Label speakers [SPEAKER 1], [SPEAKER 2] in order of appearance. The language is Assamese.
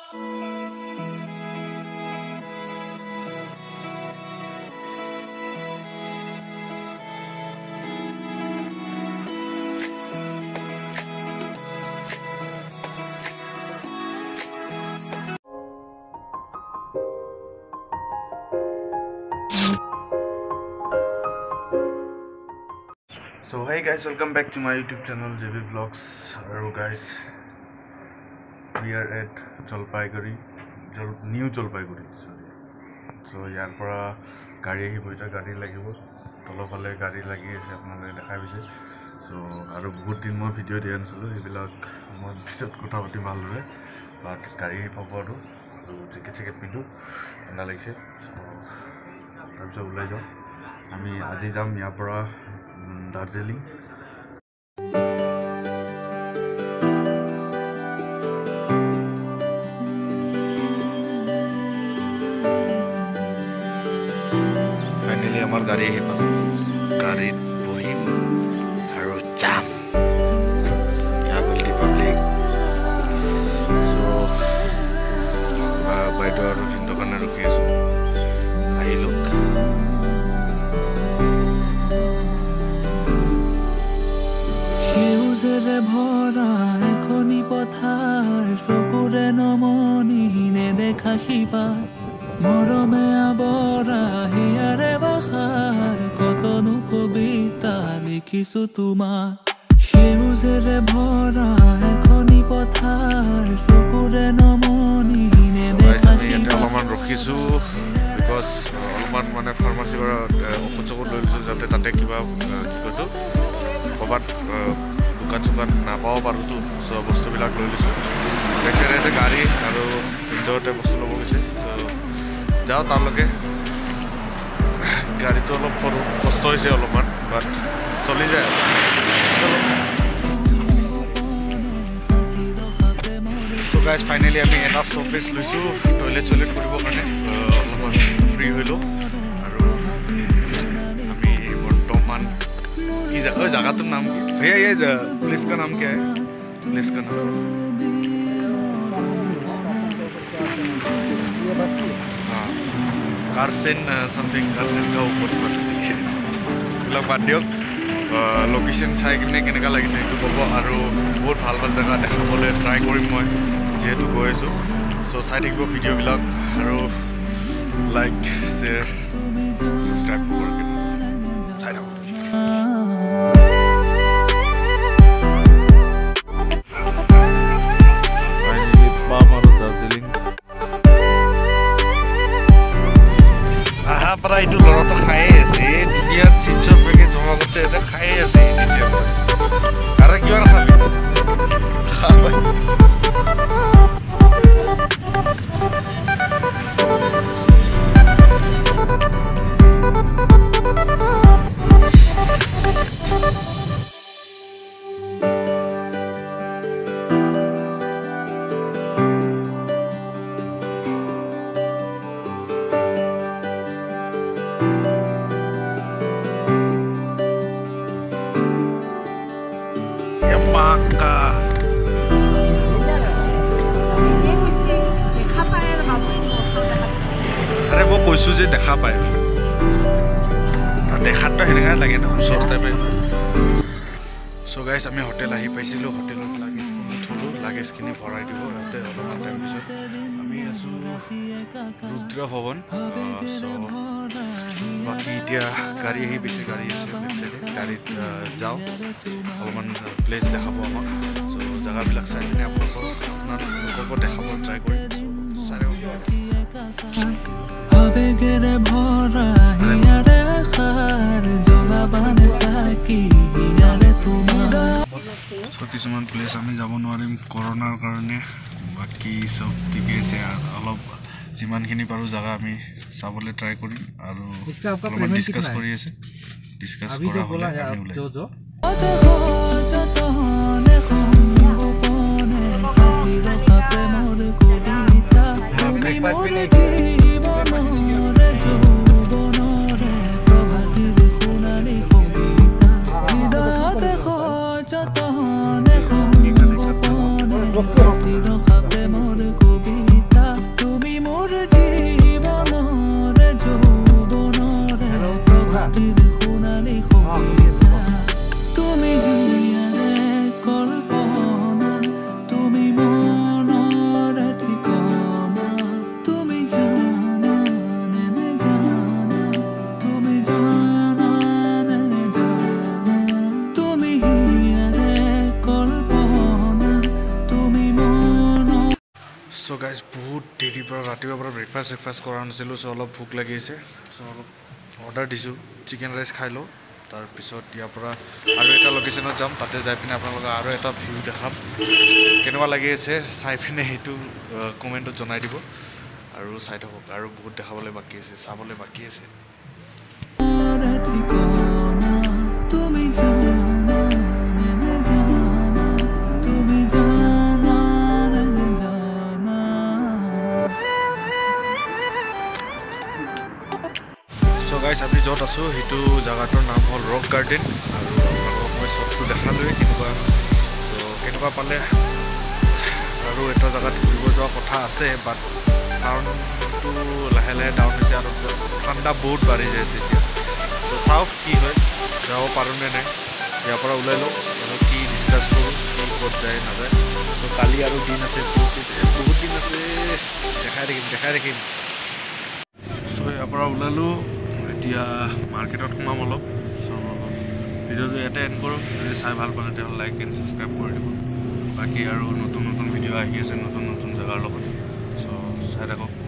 [SPEAKER 1] So hey guys, welcome back to my YouTube channel JB Vlogs. Hello guys, we are at New Jalpaiguri. So here pora gari ahi boita gari lagibo tolo phale gari lagi ase apnale dekhai bise. So aru bahut din moi video diya nasilo ebilak moi bisot kotha pati bhal hore but gari paporu aru jacket pindu ena lagise. So tar bisot ulai jao ami aji jam ya pora DERJELING. Finally, our gari bohim haro jam. Yabaldi public. So, by door of Indokana Rukiaso. I look.
[SPEAKER 2] ভরা এখনি পথার চকুৰে নমনি নেদেখা শিপা মৰমে আবৰা হিয়াৰে বাখাৰ কতনো কবিতা লিখিছো তোমাৰ সেউজেৰে ভৰা এখনি পথাৰ চকুৰে নমনি নেদেখা শিপা
[SPEAKER 1] অলপমান ৰখিছো বিকজ অলপমান মানে ফাৰ্মাচী পৰা ঔষধ চকুত লৈ লৈছো যাতে তাতে কিবা কি কতো কবাত দোকান নাপাব পাৰোঁ তো সব বস্তুবিলাক লৈ লৈছোঁ বেকসাইডে আছে গাড়ী আৰু ভিতৰতে বস্তু ল'ব গৈছে চ' যাওঁ তালৈকে গাড়ীটো অলপ সৰু কষ্ট হৈছে অলপমান বাট চলি যায় চ' গাইজ ফাইনেলি আমি এটা ষ্টপেজ লৈছোঁ টয়লেট কৰিবৰ কাৰণে অলপমান ফ্ৰী হ'লোঁ আৰু আমি বৰ্তমান जगह तुम नाम की भैया ये प्लेस का नाम क्या है प्लेस का नाम हाँ कार्सेन समथिंग कार्सेन का ऊपर बस मतलब बात दियक लोकेशन चाই কিনে কেনেকা লাগিছে এইটো ক'ব আৰু বহুত ভাল জেগা দেখাবলৈ ট্ৰাই কৰিম মই যেহেতু গৈ আছোঁ চ' চাই থাকিব ভিডিঅ'বিলাক আৰু লাইক শ্বেয়াৰ ছাবস্ক্ৰাইব কৰি চাই থাকক para itu loro to khaye ase duniar chips peke joma korche eta khaye ase এতিয়া ara kibar khabi khabai अरे वो কৈছো যে দেখা পায় দেখাটো হেনেকা লাগে না ওচৰতে পায় সো গাইস আমি হোটেল আহি পাইছিলো হোটেলত লাগেজ থলো লাগেজ কিনে ভৰাই দিব তাতে অলপমান টাইম পিছত আমি আছো ৰুদ্ৰ ভৱন সো বাকি এতিয়া গাড়ী আহি বেছি গাড়ী আছে গাড়ীত যাও অলপমান প্লেস দেখাব আমাক সো জায়গাবিলাক চাই কিনে আপোনালোকক দেখাব ট্ৰাই কৰিম চাই
[SPEAKER 2] আবেগেৰে ভৰা হিয়াৰে খাৰ জ্বলাবানে সাকি হিয়াৰে তোমাৰ কিছুমান প্লেস আমি যাব নোৱাৰিম কৰোনাৰ কাৰণে বাকি সব ঠিকে আছে অলপ যিমানখিনি পাৰো জায়গা আমি চাবলৈ ট্ৰাই কৰিম আৰু অলপমান ডিসকাস কৰি আছে ডিসকাস কৰা হলে আমি ওলাই
[SPEAKER 1] সো গাইজ বহুত দেৰিৰ পৰা ৰাতিপুৱাৰ পৰা ব্ৰেকফাষ্ট কৰা নাছিলোঁ চ' অলপ ভোক লাগি আছে চ' অলপ অৰ্ডাৰ দিছোঁ চিকেন ৰাইচ খাই লওঁ তাৰপিছত ইয়াৰ পৰা আৰু এটা লোকেশ্যনত যাম তাতে যাই পিনে আপোনালোকে আৰু এটা ভিউ দেখাম কেনেকুৱা লাগি আছে চাই পিনে সেইটো কমেণ্টত জনাই দিব আৰু চাই থাকক আৰু বহুত দেখাবলৈ বাকী আছে চাবলৈ বাকী আছে চ' গাইজ আমি য'ত আছোঁ সেইটো জেগাটোৰ নাম হ'ল ৰক গাৰ্ডেন আৰু আপোনালোকক মই চবটো দেখালোৱে কেনেকুৱা পালে আৰু এটা জেগাত ঘূৰিব যোৱা কথা আছে বাট চাউণ্ডটো লাহে লাহে ডাউন হৈছে আৰু ঠাণ্ডা বহুত বাঢ়ি যায় আছে এতিয়া চ' চাওক কি হয় যাব পাৰোঁ নে নাই ইয়াৰ পৰা ওলাই লওঁ আৰু কি ডিছকাছ কৰোঁ কি ক'ত যায় নাযায় চ' কালি আৰু দিন আছে বহুত দিন আছে দেখাই থাকিম চ' ইয়াৰ পৰা ওলালোঁ এতিয়া মাৰ্কেটত সোমাম অলপ চ' ভিডিঅ'টো ইয়াতে এণ্ড কৰোঁ যদি চাই ভাল পালে তেতিয়াহ'লে লাইক এণ্ড ছাবস্ক্ৰাইব কৰি দিব বাকী আৰু নতুন ভিডিঅ' আহি আছে নতুন জেগাৰ লগত চ' চাই থাকক